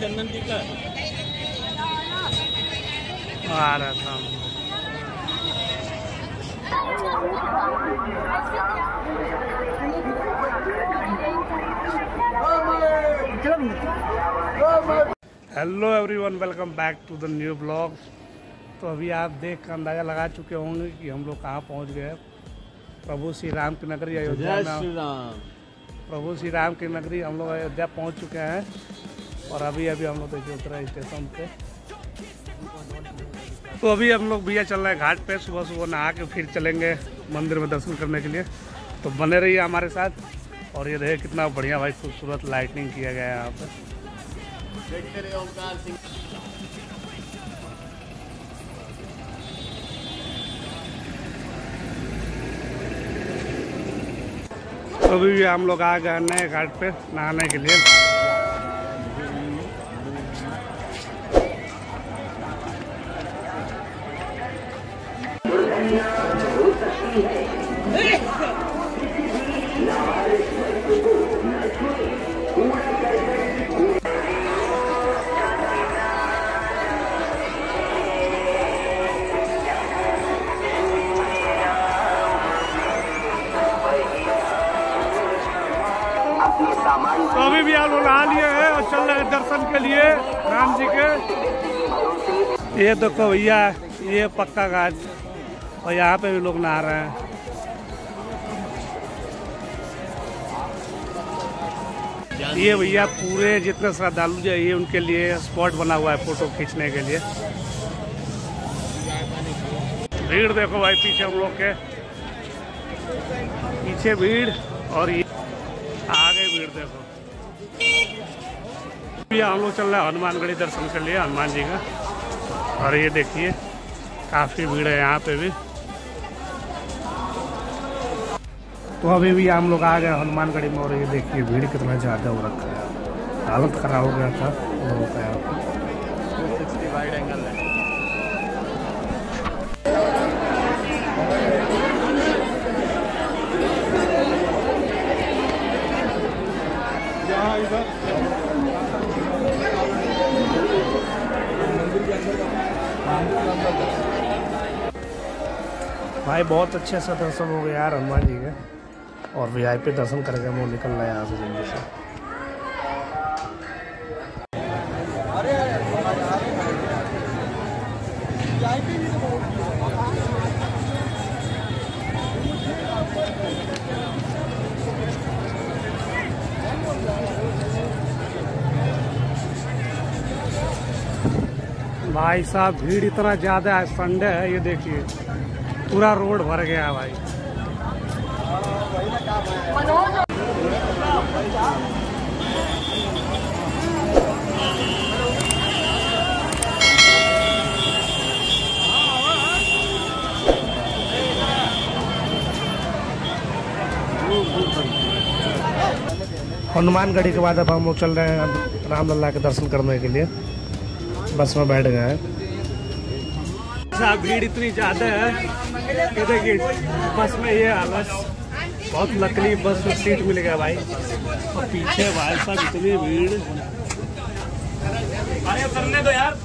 चंदन टीका आ रहा था। Hello everyone, welcome back to the new blog. तो अभी आप देख कर अंदाज़ा लगा चुके होंगे कि हम लोग कहाँ पहुँच गए। प्रभु श्री राम की नगरी अयोध्या में। प्रभु श्री राम की नगरी हम लोग अयोध्या पहुँच चुके हैं। और अभी हम लोग देखिए उतरे स्टेशन पे। तो अभी हम लोग भैया चल रहे हैं घाट पे। सुबह सुबह नहा के फिर चलेंगे मंदिर में दर्शन करने के लिए। तो बने रहिए हमारे साथ। और ये देखिए कितना बढ़िया भाई खूबसूरत लाइटिंग किया गया है यहाँ पे। तो अभी हम लोग आ गए नए घाट पे नहाने के लिए। तो अभी भी आप लोग नहा लिए हैं और चल रहे हैं दर्शन के लिए राम जी के। ये देखो भैया, ये पक्का घाट और यहाँ पे भी लोग नहा रहे हैं। ये भैया पूरे जितने श्रद्धालु जो ये उनके लिए स्पॉट बना हुआ है फोटो खींचने के लिए। भीड़ देखो भाई पीछे हम लोग के पीछे भीड़ और ये आगे भीड़ देखो। हम लोग चल रहे हैं हनुमानगढ़ी दर्शन के लिए हनुमान जी का। और ये देखिए काफ़ी भीड़ है यहाँ पे भी। तो अभी भी हम लोग आ गए हनुमानगढ़ी में। और ये देखिए भीड़ कितना ज़्यादा हो रखा है, हालत खराब हो गया था लोगों का यहाँ पे। 260 वाइड एंगल है। भाई बहुत अच्छे से दर्शन हो गया यार हनुमान जी के। और वीआईपी दर्शन करके हम लोग निकल रहे हैं यहाँ से जल्दी से। भाई साहब भीड़ इतना ज़्यादा है, संडे है। ये देखिए पूरा रोड भर गया है भाई। हनुमानगढ़ी के बाद अब हम लोग चल रहे हैं रामलला के दर्शन करने के लिए। बस में बैठ गए हैं। भीड़ इतनी ज़्यादा है कि देखिए बस में ये हालत। बहुत लकली बस में सीट मिल गया भाई। और पीछे भाई साहब इतनी भीड़। अरे करने दो यार।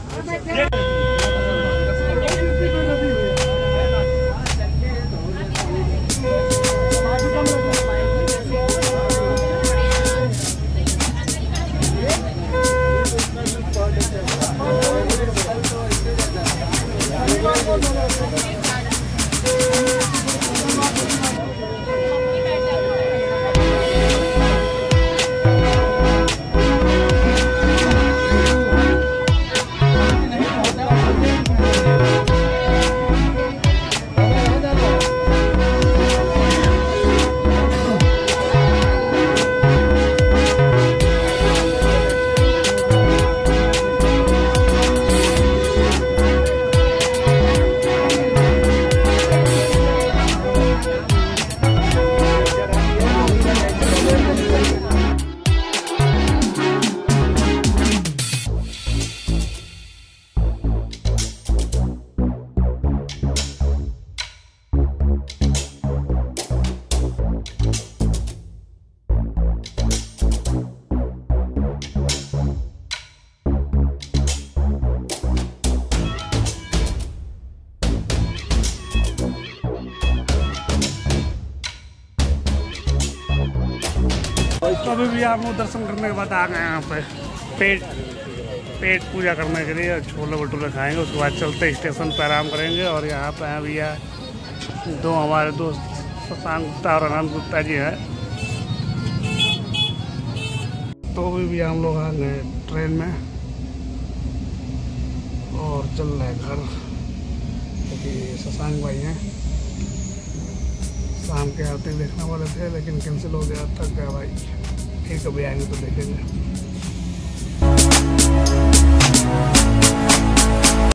तो अभी भी हम लोग दर्शन करने के बाद आ गए यहाँ पे पेट पूजा करने के लिए। छोले भटूरे खाएंगे, उसके बाद चलते स्टेशन पर आराम करेंगे। और यहाँ पे हैं भैया दो हमारे दोस्त शशांक गुप्ता और आनंद गुप्ता जी हैं। तो भी हम लोग आ गए ट्रेन में और चल रहे घर, क्योंकि शशांक भाई हैं शाम के आरती देखने वाले थे लेकिन कैंसिल हो गया। थक गया भाई, फिर कभी आएंगे तो देखेंगे।